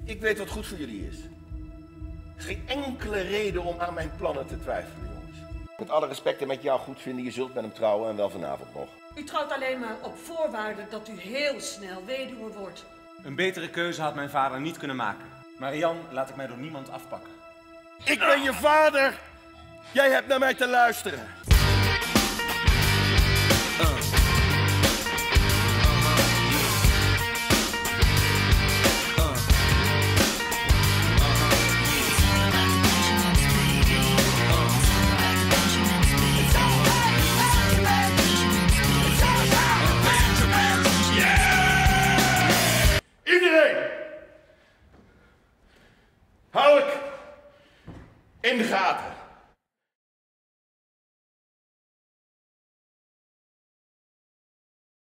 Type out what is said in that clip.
Ik weet wat goed voor jullie is. Er is geen enkele reden om aan mijn plannen te twijfelen, jongens. Met alle respect en met jou goed vinden, je zult met hem trouwen en wel vanavond nog. U trouwt alleen maar op voorwaarde dat u heel snel weduwe wordt. Een betere keuze had mijn vader niet kunnen maken. Marianne laat ik mij door niemand afpakken. Ik ben je vader! Jij hebt naar mij te luisteren. Iedereen! Hou ik in de gaten.